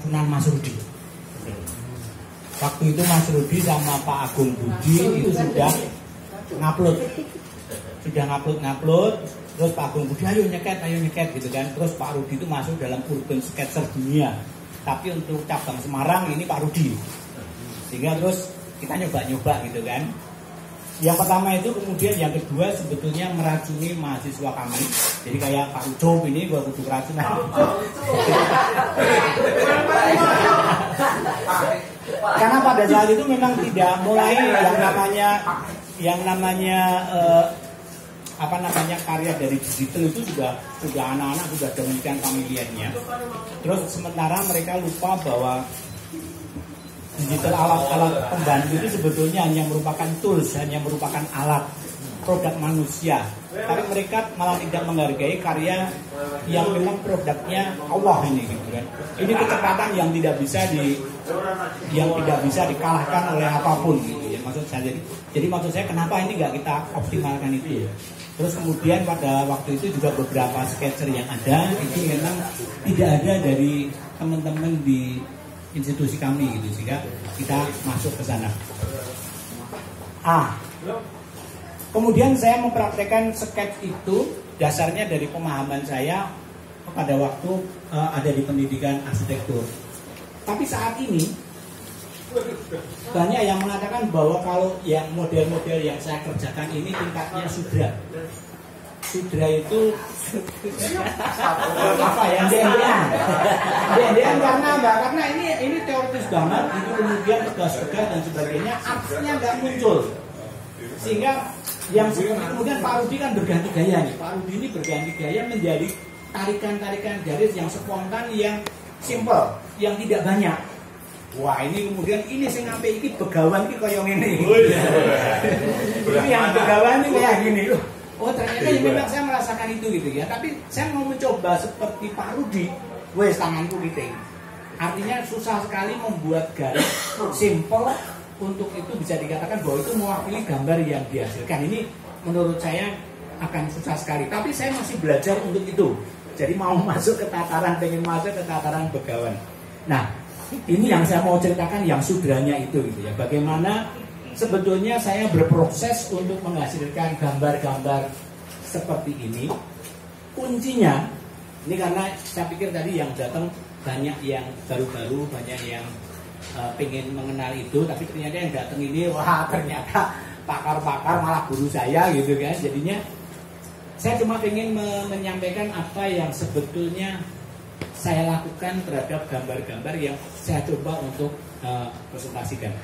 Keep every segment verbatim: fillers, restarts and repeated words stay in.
Sunan Mas Rudi. Waktu itu Mas Rudi sama Pak Agung Budi itu sudah ngupload, sudah ngupload ngupload. Terus Pak Agung Budi ayo nyeket, ayo nyeket gitu kan. Terus Pak Rudi itu masuk dalam urban sketcher dunia. Tapi untuk cabang Semarang ini Pak Rudi. Sehingga terus kita nyoba-nyoba gitu kan. Yang pertama itu, kemudian yang kedua sebetulnya meracuni mahasiswa kami. Jadi kayak Pak Ucup ini gua kudu keracunan. Karena pada saat itu memang tidak mulai yang namanya yang namanya eh, apa namanya karya dari digital itu sudah sudah anak-anak sudah demikian familiarnya. Terus sementara mereka lupa bahwa digital alat-alat pembantu itu sebetulnya hanya merupakan tools, hanya merupakan alat produk manusia. Tapi mereka malah tidak menghargai karya yang memang produknya Allah ini gitu kan. Ini kecepatan yang tidak bisa di yang tidak bisa dikalahkan oleh apapun gitu ya. Maksud saya jadi, jadi maksud saya kenapa ini nggak kita optimalkan itu ya. Terus kemudian pada waktu itu juga beberapa sketcher yang ada itu memang tidak ada dari teman-teman di institusi kami gitu, sehingga kita masuk ke sana. Ah, kemudian saya mempraktekkan sketch itu dasarnya dari pemahaman saya pada waktu uh, ada di pendidikan arsitektur. Tapi saat ini banyak yang mengatakan bahwa kalau yang model-model yang saya kerjakan ini tingkatnya sudra. Sudra itu apa ya? D M D-an. D M D-an karena apa? Karena ini ini teoritis banget, itu kemudian tegas-tegas dan sebagainya, artinya nggak muncul. Sehingga yang kemudian Pak Rudi kan berganti gaya nih. Pak Rudi ini berganti gaya menjadi tarikan-tarikan garis yang spontan, yang simple, yang tidak banyak. Wah, ini kemudian ini sing sampai iki begawan iki kaya ngene. Ini yang begawan ini kayak gini loh. Oh ternyata ya memang saya merasakan itu gitu ya. Tapi saya mau mencoba seperti Pak Rudi. Wes tanganku gitu. Artinya susah sekali membuat garis simple. Untuk itu bisa dikatakan bahwa itu mewakili gambar yang dihasilkan. Ini menurut saya akan susah sekali. Tapi saya masih belajar untuk itu. Jadi mau masuk ke tataran, pengen masuk ke tataran begawan. Nah, ini yang saya mau ceritakan yang sudranya itu gitu ya. Bagaimana sebetulnya saya berproses untuk menghasilkan gambar-gambar seperti ini. Kuncinya, ini karena saya pikir tadi yang datang banyak yang baru-baru, banyak yang uh, pengen mengenal itu, tapi ternyata yang datang ini, wah ternyata pakar-pakar malah guru saya gitu kan. Jadinya saya cuma pengen me menyampaikan apa yang sebetulnya saya lakukan terhadap gambar-gambar yang saya coba untuk uh, presentasikan.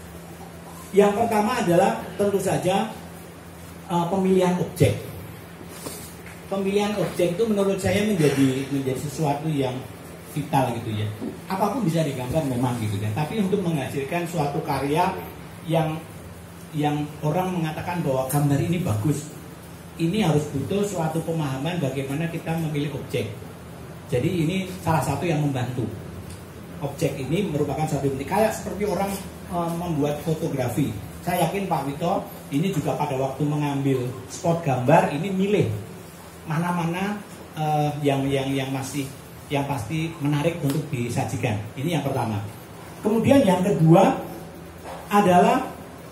Yang pertama adalah tentu saja uh, pemilihan objek. Pemilihan objek itu menurut saya menjadi menjadi sesuatu yang vital gitu ya. Apapun bisa digambar memang gitu kan. Tapi untuk menghasilkan suatu karya yang yang orang mengatakan bahwa gambar ini bagus, ini harus butuh suatu pemahaman bagaimana kita memilih objek. Jadi ini salah satu yang membantu. Objek ini merupakan suatu bentuk kayak seperti orang e, membuat fotografi. Saya yakin Pak Wito ini juga pada waktu mengambil spot gambar ini milih mana-mana e, yang yang yang masih yang pasti menarik untuk disajikan. Ini yang pertama. Kemudian yang kedua adalah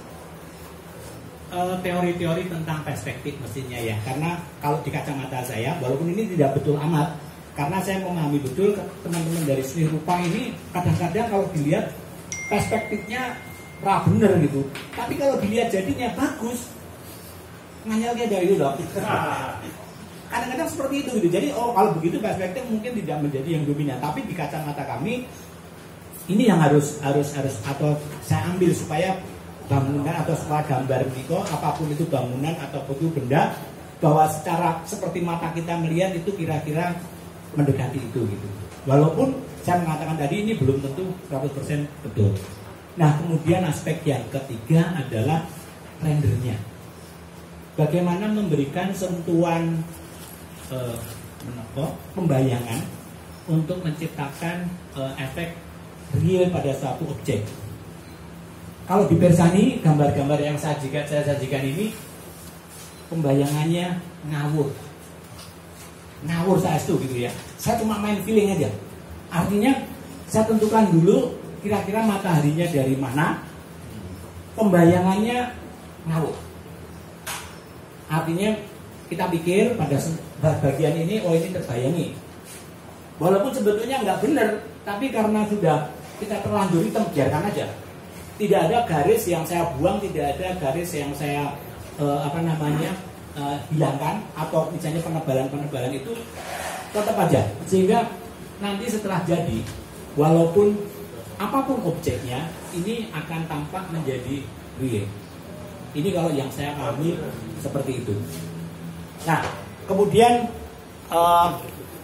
teori-teori tentang perspektif mestinya ya. Karena kalau di kacamata saya, walaupun ini tidak betul amat, karena saya memahami betul teman-teman dari seni rupa ini kadang-kadang kalau dilihat perspektifnya ra bener gitu. Tapi kalau dilihat jadinya bagus, nganyalnya dari itu loh. Kadang-kadang seperti itu gitu. Jadi oh kalau begitu perspektif mungkin tidak menjadi yang dominan. Tapi di kacamata kami ini yang harus harus harus atau saya ambil supaya bangunan atau setelah gambar Miko, apapun itu bangunan atau itu benda, bahwa secara seperti mata kita melihat itu kira-kira mendekati itu gitu. Walaupun saya mengatakan tadi ini belum tentu seratus persen betul. Nah kemudian aspek yang ketiga adalah rendernya. Bagaimana memberikan sentuhan eh, pembayangan untuk menciptakan eh, efek real pada suatu objek. Kalau di Persani, gambar-gambar yang sajikan, saya sajikan ini pembayangannya ngawur. Ngawur saya itu gitu ya. Saya cuma main feeling aja. Artinya saya tentukan dulu kira-kira mataharinya dari mana, pembayangannya ngawuk. Artinya kita pikir pada bagian ini, oh ini terbayangi. Walaupun sebetulnya nggak benar, tapi karena sudah kita terlanjur hitam, biarkan aja. Tidak ada garis yang saya buang, tidak ada garis yang saya eh, apa namanya eh, hilangkan, atau misalnya penebalan-penebalan itu tetap aja. Sehingga nanti setelah jadi, walaupun apapun objeknya, ini akan tampak menjadi real. Ini kalau yang saya pahami seperti itu. Nah, kemudian uh,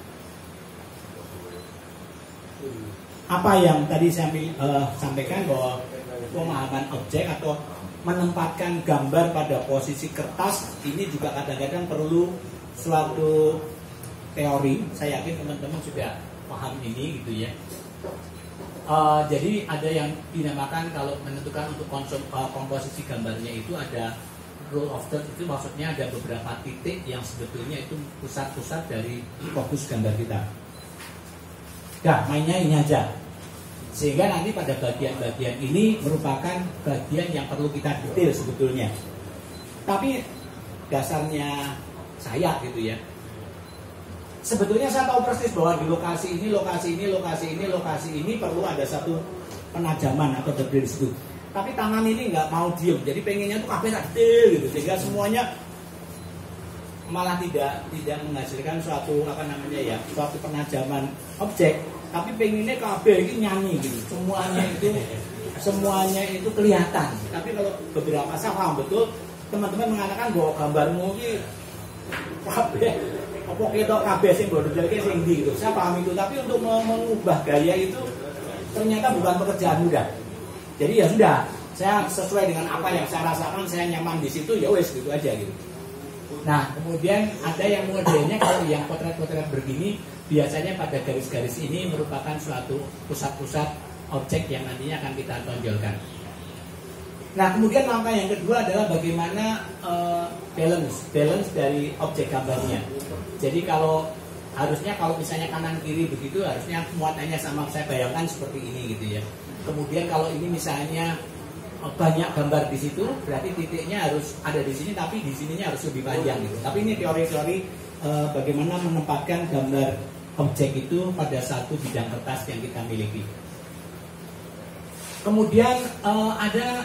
apa yang tadi saya uh, sampaikan bahwa pemahaman objek atau menempatkan gambar pada posisi kertas ini juga kadang-kadang perlu suatu teori. Saya yakin teman-teman sudah paham ini gitu ya. Uh, jadi ada yang dinamakan kalau menentukan untuk konsum, uh, komposisi gambarnya itu ada rule of third, itu maksudnya ada beberapa titik yang sebetulnya itu pusat-pusat dari fokus gambar kita. Nah, mainnya ini aja. Sehingga nanti pada bagian-bagian ini merupakan bagian yang perlu kita detail sebetulnya. Tapi dasarnya saya gitu ya. Sebetulnya saya tahu persis bahwa di lokasi ini, lokasi ini, lokasi ini, lokasi ini perlu ada satu penajaman atau detail situ. Tapi tangan ini nggak mau diem, jadi pengennya tuh kabeh detail gitu, sehingga semuanya malah tidak tidak menghasilkan suatu apa namanya ya, suatu penajaman objek. Tapi pengennya kabeh ini nyanyi gitu, semuanya itu semuanya itu kelihatan. Tapi kalau beberapa saya paham betul, teman-teman mengatakan bahwa gambarmu ini kabeh apa kita kabeh sing bodoh jelek sing ndi gitu. Saya paham itu, tapi untuk mengubah gaya itu ternyata bukan pekerjaan mudah. Jadi ya sudah, saya sesuai dengan apa yang saya rasakan, saya nyaman di situ, ya wes gitu aja gitu. Nah, kemudian ada yang modelnya kalau yang potret-potret begini, biasanya pada garis-garis ini merupakan suatu pusat-pusat objek yang nantinya akan kita tonjolkan. Nah, kemudian langkah yang kedua adalah bagaimana uh, balance, balance dari objek gambarnya. Jadi kalau harusnya kalau misalnya kanan kiri begitu, harusnya muatannya sama, saya bayangkan seperti ini gitu ya. Kemudian kalau ini misalnya banyak gambar di situ, berarti titiknya harus ada di sini, tapi di sininya harus lebih panjang gitu. Tapi ini teori-teori uh, bagaimana menempatkan gambar objek itu pada satu bidang kertas yang kita miliki. Kemudian uh, ada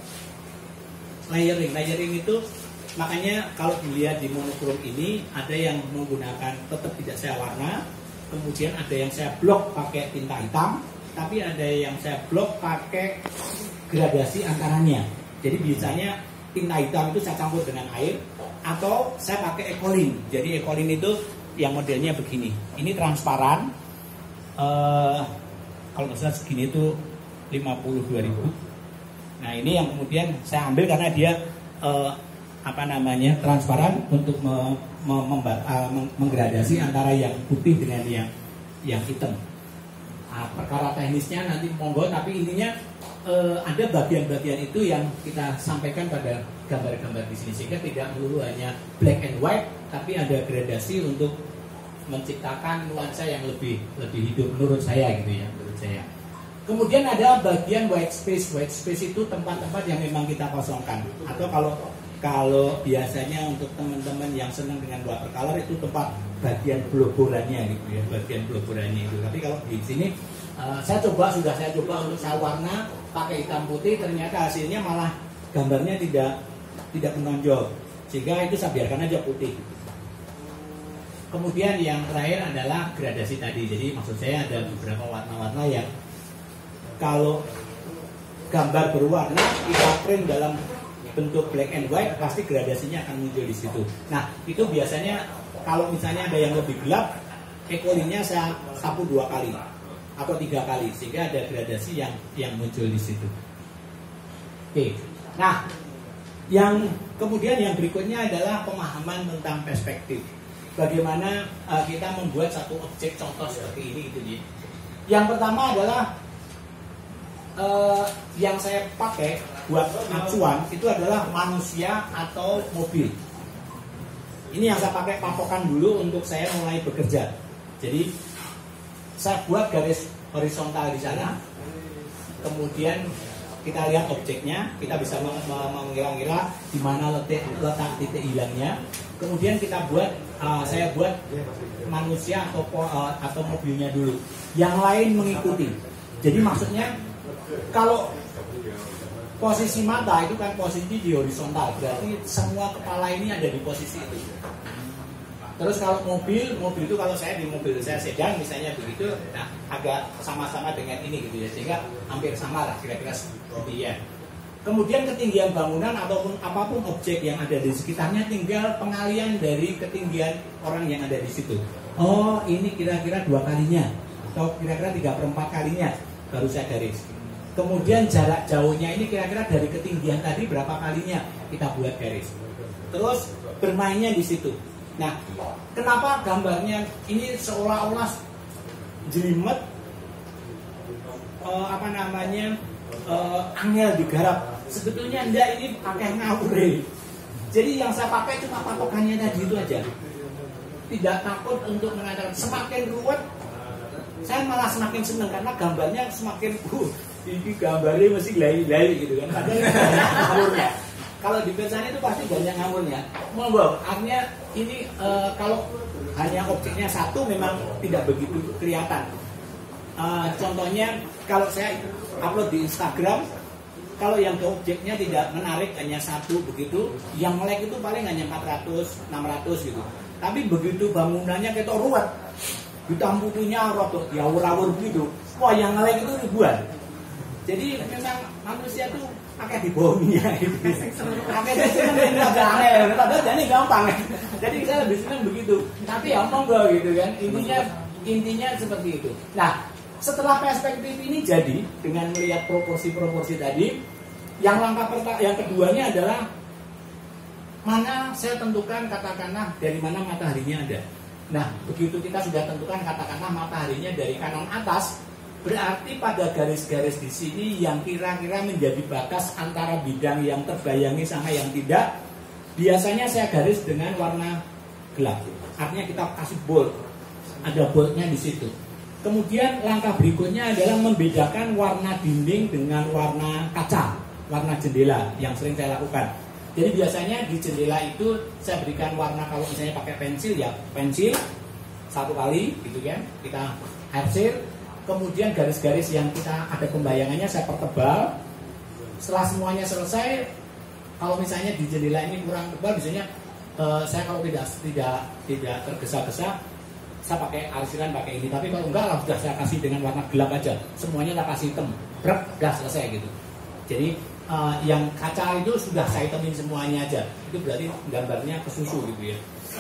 layering. Layering itu makanya kalau dilihat di monokrom ini ada yang menggunakan tetap tidak saya warna, kemudian ada yang saya blok pakai tinta hitam, tapi ada yang saya blok pakai gradasi antaranya. Jadi biasanya tinta hitam itu saya campur dengan air, atau saya pakai ekolin. Jadi ekolin itu yang modelnya begini. Ini transparan. Uh, kalau nggak salah segini itu lima puluh dua ribu. Nah ini yang kemudian saya ambil karena dia uh, apa namanya transparan untuk me, me, memba, uh, menggradasi antara yang putih dengan yang yang hitam. Nah, perkara teknisnya nanti monggo, tapi intinya uh, ada bagian-bagian itu yang kita sampaikan pada gambar-gambar di sini, sehingga tidak melulu hanya black and white, tapi ada gradasi untuk menciptakan nuansa yang lebih lebih hidup menurut saya gitu ya, menurut saya. Kemudian ada bagian white space. White space itu tempat-tempat yang memang kita kosongkan, atau kalau kalau biasanya untuk teman-teman yang senang dengan watercolor itu tempat bagian bloborannya gitu ya, bagian bloborannya itu. Tapi kalau di sini uh, saya coba sudah saya coba untuk saya warna pakai hitam putih, ternyata hasilnya malah gambarnya tidak tidak menonjol, sehingga itu saya biarkan aja putih. Kemudian yang terakhir adalah gradasi tadi. Jadi maksud saya ada beberapa warna-warna yang kalau gambar berwarna kita print dalam bentuk black and white, pasti gradasinya akan muncul di situ. Nah, itu biasanya kalau misalnya ada yang lebih gelap, ekolinnya saya sapu dua kali atau tiga kali, sehingga ada gradasi yang yang muncul di situ. Oke. Nah, yang kemudian yang berikutnya adalah pemahaman tentang perspektif. Bagaimana uh, kita membuat satu objek contoh seperti ini gitu ya. Yang pertama adalah uh, yang saya pakai buat acuan itu adalah manusia atau mobil. Ini yang saya pakai patokan dulu untuk saya mulai bekerja. Jadi saya buat garis horizontal di sana. Kemudian kita lihat objeknya, kita bisa mengira-ngira di mana letak, letak titik hilangnya. Kemudian kita buat, uh, saya buat manusia atau uh, atau mobilnya dulu. Yang lain mengikuti. Jadi maksudnya kalau posisi mata itu kan posisi di horizontal, berarti semua kepala ini ada di posisi itu. Terus kalau mobil, mobil itu kalau saya di mobil saya sedan misalnya begitu, nah agak sama-sama dengan ini gitu ya, sehingga hampir sama lah kira-kira seperti ya. Kemudian ketinggian bangunan ataupun apapun objek yang ada di sekitarnya tinggal pengalian dari ketinggian orang yang ada di situ. Oh ini kira-kira dua kalinya atau kira-kira tiga per empat kalinya baru saya garis. Kemudian jarak jauhnya ini kira-kira dari ketinggian tadi berapa kalinya kita buat garis. Terus bermainnya di situ. Nah, kenapa gambarnya ini seolah-olah jelimet, uh, apa namanya, uh, angel digarap? Sebetulnya enggak, ini pakai ngawur. Jadi yang saya pakai cuma patokannya tadi itu aja. Tidak takut untuk mengatakan semakin ruwet, saya malah semakin senang karena gambarnya semakin, uh, ini gambarnya masih lain-lain gitu kan. Padahal ngawurnya. Kalau di Pensani itu pasti banyak ngawurnya. Monggo, artinya ini e, kalau hanya objeknya satu memang tidak begitu kelihatan. E, contohnya kalau saya upload di Instagram, kalau yang ke objeknya tidak menarik hanya satu begitu, yang like itu paling hanya empat ratus, enam ratus gitu. Tapi begitu bangunannya kita ruwet, hitam putihnya rotok, diawur-awur begitu, wah yang like itu ribuan. Jadi memang manusia tuh pakai dibohonginya itu. Pakai seneng agak aneh, padahal jadi gampang. Jadi saya lebih senang begitu. Tapi ya monggo gitu kan. Intinya intinya seperti itu. Nah, setelah perspektif ini jadi dengan melihat proporsi-proporsi tadi, yang langkah pertama, yang keduanya adalah mana saya tentukan katakanlah dari mana mataharinya ada. Nah, begitu kita sudah tentukan katakanlah mataharinya dari kanan atas, berarti pada garis-garis di sini yang kira-kira menjadi batas antara bidang yang terbayangi sama yang tidak, biasanya saya garis dengan warna gelap. Artinya kita kasih bold, ada boldnya di situ. Kemudian langkah berikutnya adalah membedakan warna dinding dengan warna kaca, warna jendela yang sering saya lakukan. Jadi biasanya di jendela itu saya berikan warna, kalau misalnya pakai pensil ya pensil satu kali gitu kan, kita arsir. Kemudian garis-garis yang kita ada pembayangannya saya pertebal. Setelah semuanya selesai, kalau misalnya di jendela ini kurang tebal, biasanya uh, saya kalau tidak tidak tidak tergesa-gesa, saya pakai arsiran pakai ini. Tapi kalau enggak lah sudah saya kasih dengan warna gelap aja. Semuanya saya kasih hitam, brek, udah selesai gitu. Jadi uh, yang kaca itu sudah saya hitamin semuanya aja. Itu berarti gambarnya kesusu gitu ya.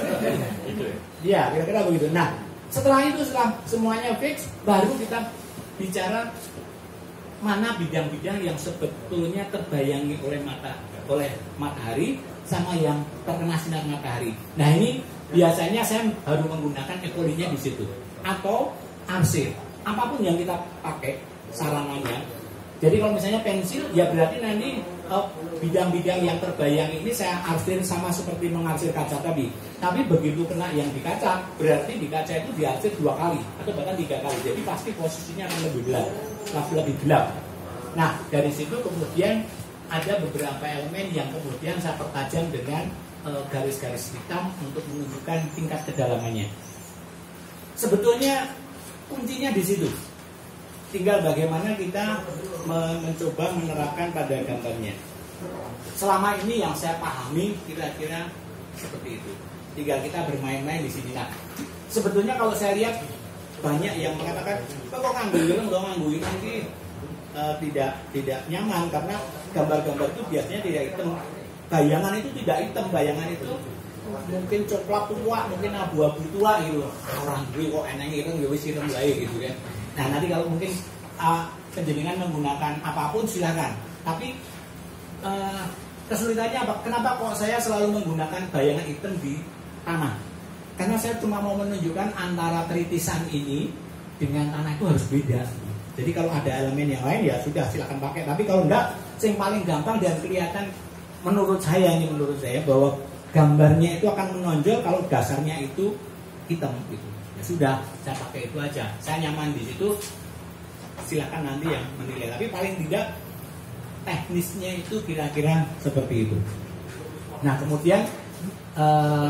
Iya, kira-kira begitu. Nah, setelah itu, setelah semuanya fix, baru kita bicara mana bidang-bidang yang sebetulnya terbayangi oleh mata, oleh matahari sama yang terkena sinar matahari. Nah ini biasanya saya baru menggunakan ekolinya di situ atau arsir, apapun yang kita pakai sarananya. Jadi kalau misalnya pensil, ya berarti nanti bidang-bidang uh, yang terbayang ini saya arsir sama seperti mengarsir kaca tadi. Tapi begitu kena yang di kaca, berarti di kaca itu diarsir dua kali atau bahkan tiga kali. Jadi pasti posisinya akan lebih gelap, lebih gelap. Nah dari situ kemudian ada beberapa elemen yang kemudian saya pertajam dengan uh, garis-garis hitam untuk menunjukkan tingkat kedalamannya. Sebetulnya kuncinya di situ. Tinggal bagaimana kita mencoba menerapkan pada gambarnya. Selama ini yang saya pahami kira-kira seperti itu. Tinggal kita bermain-main di sini. Nah, sebetulnya kalau saya lihat banyak yang mengatakan, kok ngangguin, kok ngangguin nanti uh, tidak tidak nyaman karena gambar-gambar itu biasanya tidak hitam. Bayangan itu tidak hitam, bayangan itu mungkin coklat tua, mungkin abu-abu tua gitu. Orang gue kok eneng itu nggak bisa hitam lagi gitu kan. Nah nanti kalau mungkin uh, penjenengan menggunakan apapun silakan. Tapi uh, kesulitannya apa? Kenapa kok saya selalu menggunakan bayangan hitam di tanah? Karena saya cuma mau menunjukkan antara tritisan ini dengan tanah itu harus beda. Jadi kalau ada elemen yang lain ya sudah silakan pakai. Tapi kalau enggak, yang paling gampang dan kelihatan menurut saya ini menurut saya bahwa gambarnya itu akan menonjol kalau dasarnya itu hitam gitu. Sudah, saya pakai itu aja. Saya nyaman di situ. silakan nanti yang menilai. Tapi paling tidak teknisnya itu kira-kira seperti itu. Nah kemudian uh,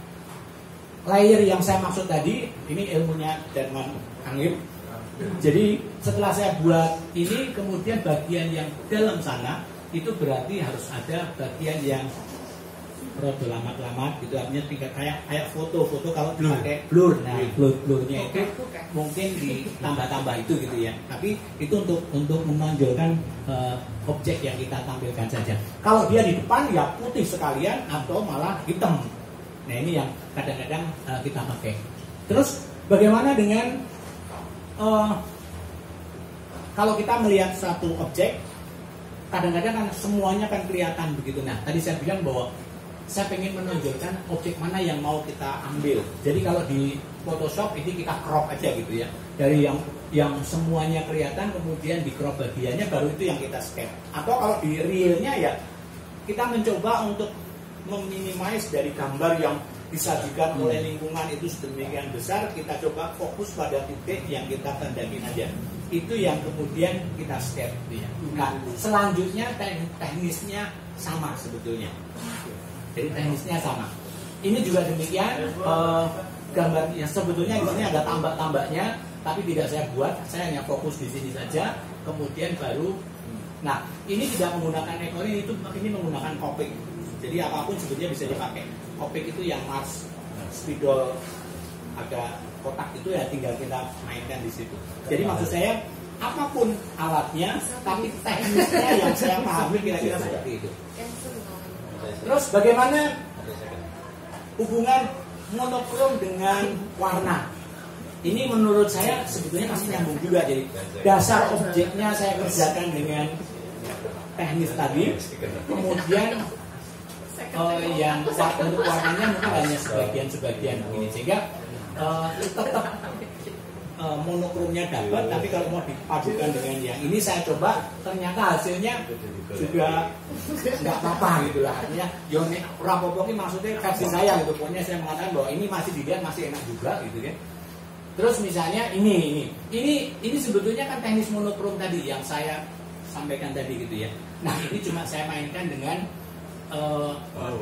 layer yang saya maksud tadi, ini ilmunya Darman Angip. Jadi setelah saya buat ini, kemudian bagian yang dalam sana itu berarti harus ada bagian yang rada lamat-lamat gitu, artinya tingkat kayak kayak foto-foto kalau dipakai blur. Nah, blur blurnya itu mungkin ditambah-tambah itu gitu ya. Tapi itu untuk untuk menonjolkan uh, objek yang kita tampilkan saja. Kalau dia di depan ya putih sekalian atau malah hitam. Nah, ini yang kadang-kadang uh, kita pakai. Terus bagaimana dengan uh, kalau kita melihat satu objek, kadang-kadang kan semuanya kan kelihatan begitu. Nah, tadi saya bilang bahwa saya pengen menunjukkan objek mana yang mau kita ambil. Jadi kalau di Photoshop ini kita crop aja gitu ya. Dari yang yang semuanya kelihatan, kemudian di crop bagiannya, baru itu yang kita scan. Atau kalau di realnya ya kita mencoba untuk meminimize dari gambar yang disajikan oleh lingkungan itu sedemikian besar, kita coba fokus pada titik yang kita tandangin aja. Itu yang kemudian kita scan gitu ya. Nah, selanjutnya teknisnya sama sebetulnya. Jadi teknisnya sama. Ini juga demikian, eh, gambar yang sebetulnya di sini ada tambak-tambaknya, tapi tidak saya buat, saya hanya fokus di sini saja. Kemudian baru, nah ini tidak menggunakan ekor, ini itu ini menggunakan Copic. Jadi apapun sebetulnya bisa dipakai. Copic itu yang Mars spidol agak kotak itu ya tinggal kita mainkan di situ. Jadi maksud saya apapun alatnya, tapi teknisnya yang saya pahami kira-kira seperti itu. Terus bagaimana hubungan monokrom dengan warna? Ini menurut saya sebetulnya masih nyambung juga. Jadi dasar objeknya saya kerjakan dengan teknis tadi. Kemudian uh, yang untuk warnanya mungkin hanya sebagian-sebagian begini, sehingga uh, tetap uh, monokromnya dapat. Tapi kalau mau dipadukan dengan yang ini, saya coba ternyata hasilnya juga nggak apa-apa gitu lah. Artinya Yoni Rapopoki maksudnya versi saya gitu. Pokoknya saya mengatakan bahwa ini masih dilihat masih enak juga gitu kan. Terus misalnya ini ini ini ini sebetulnya kan teknis monokrom tadi yang saya sampaikan tadi gitu ya. Nah ini cuma saya mainkan dengan uh,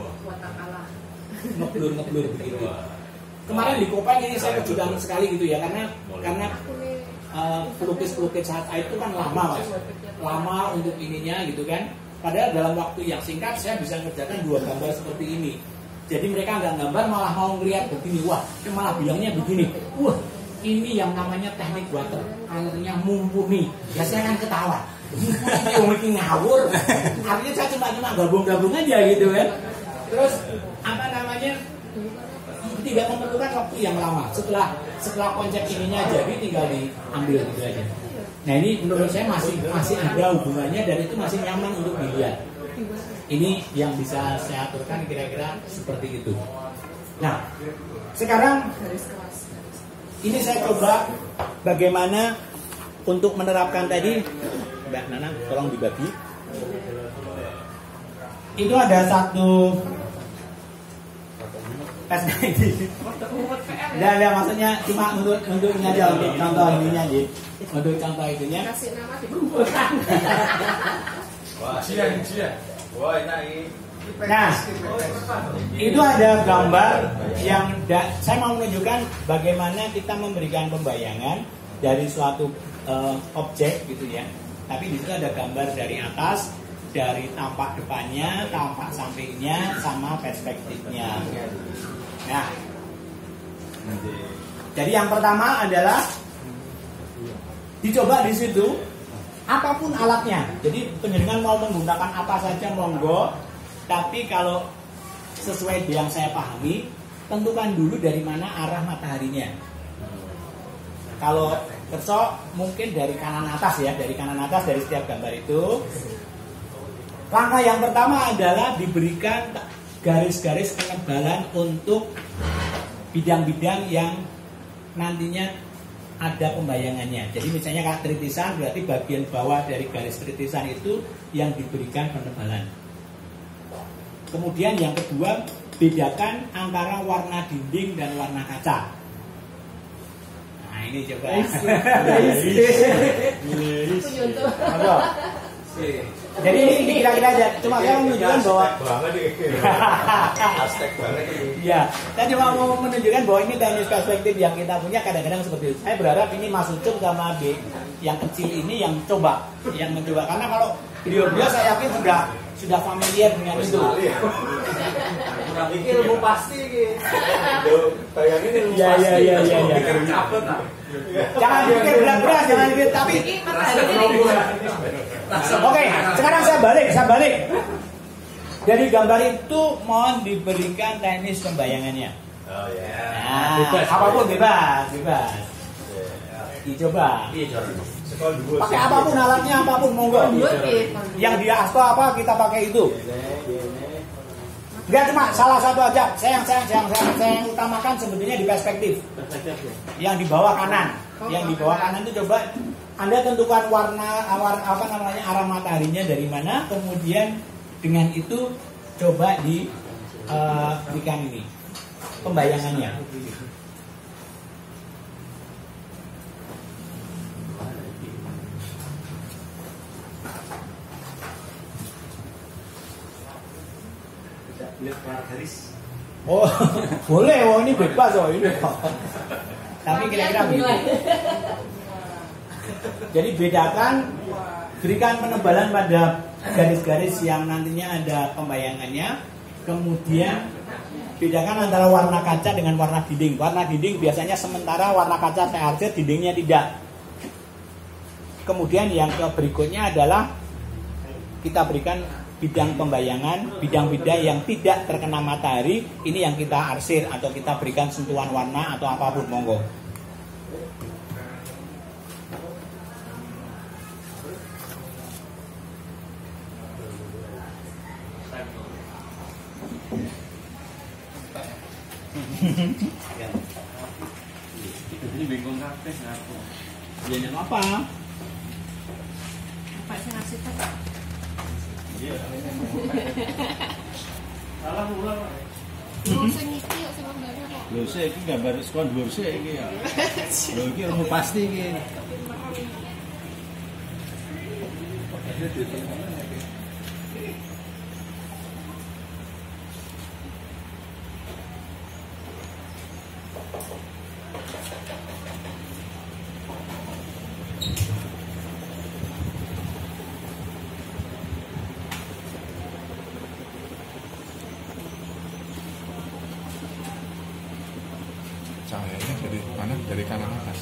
ngeblur ngeblur begitu. Kemarin di Kopeng ini saya kejutan sekali gitu ya, karena karena uh, pelukis-pelukis saat itu kan lama mas, lama untuk ininya gitu kan. Padahal dalam waktu yang singkat saya bisa mengerjakan dua gambar seperti ini. Jadi mereka nggak gambar malah mau ngeliat begini, wah malah bilangnya begini, wah ini yang namanya teknik water colornya mumpuni. Ya saya kan ketawa, mumpuni yang mungkin ngawur. Artinya saya cuma cuma gabung-gabung aja gitu kan. Terus apa namanya? Tidak memerlukan waktu yang lama. Setelah setelah konsep ininya jadi tinggal diambil gitu aja. Nah ini menurut saya masih masih ada hubungannya dan itu masih nyaman untuk dilihat. Ini yang bisa saya aturkan kira-kira seperti itu. Nah sekarang ini saya coba bagaimana untuk menerapkan tadi. Mbak Nana tolong dibagi. Itu ada satu tes ini. Enggak ada maksudnya cuma untuk untuk ini aja, untuk contoh ininya aja. Untuk contoh itunya. Kasih nama dibubuhkan. Wah, siang, siang. Wah, ini. Nah, itu ada gambar yang da, saya mau menunjukkan bagaimana kita memberikan pembayangan dari suatu uh, objek gitu ya. Tapi di situ ada gambar dari atas, dari tampak depannya, tampak sampingnya, sama perspektifnya. Nah, jadi yang pertama adalah dicoba di situ apapun alatnya. Jadi penjenengan mau menggunakan apa saja monggo, tapi kalau sesuai yang saya pahami, tentukan dulu dari mana arah mataharinya. Kalau kerso mungkin dari kanan atas ya, dari kanan atas dari setiap gambar itu. Langkah yang pertama adalah diberikan garis-garis penebalan untuk bidang-bidang yang nantinya ada pembayangannya. Jadi misalnya kalau tritisan berarti bagian bawah dari garis tritisan itu yang diberikan penebalan. Kemudian yang kedua, bedakan antara warna dinding dan warna kaca. Nah ini coba. Apa? Jadi ini kira-kira aja. Cuma saya mau menunjukkan bahwa banget ini. Hashtag banget ini. ya, saya cuma mau menunjukkan bahwa ini teknis perspektif yang kita punya kadang-kadang seperti itu. Saya berharap ini Mas Ucup sama B yang kecil ini yang coba, yang mencoba. Karena kalau beliau-beliau saya yakin sudah sudah familiar dengan itu. Ini ilmu pasti ini. Bayangin ilmu Ya, pasti. ya, ya, ya, ya. Jangan pikir berat-berat, jangan pikir tapi. Oke, sekarang saya balik, saya balik. Dari gambar itu mohon diberikan teknis pembayangannya. Oh ya. Nah, bebas, apapun bebas, bebas. Dicoba. Pakai apapun alatnya, apapun monggo. Yang dia aspal apa kita pakai itu. Enggak cuma salah satu aja. Saya yang saya yang saya, saya yang utamakan sebetulnya di perspektif. Yang di bawah kanan, yang di bawah kanan itu coba Anda tentukan warna warna apa namanya arah mataharinya dari mana, kemudian dengan itu coba di uh, berikan ini pembayangannya. Oh, boleh, oh ini bebas oh ini. Tapi kira-kira begitu. Jadi bedakan, berikan penebalan pada garis-garis yang nantinya ada pembayangannya. Kemudian bedakan antara warna kaca dengan warna dinding. Warna dinding biasanya sementara warna kaca saya arsir, dindingnya tidak. Kemudian yang ke berikutnya adalah kita berikan bidang pembayangan, bidang-bidang yang tidak terkena matahari, ini yang kita arsir atau kita berikan sentuhan warna atau apapun, monggo. Ini bingung kabeh aku. Ya enggak apa. Pak sing ngasih tak. Iya. Salah ulang. Wong sing iki kok sing gambar kok. Lho sik iki gambar sekon dhuwur sik iki ya. Lho iki ilmu pasti iki. Cahayanya dari mana? Dari kanan atas.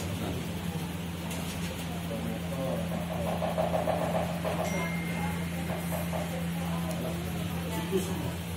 Itu semua.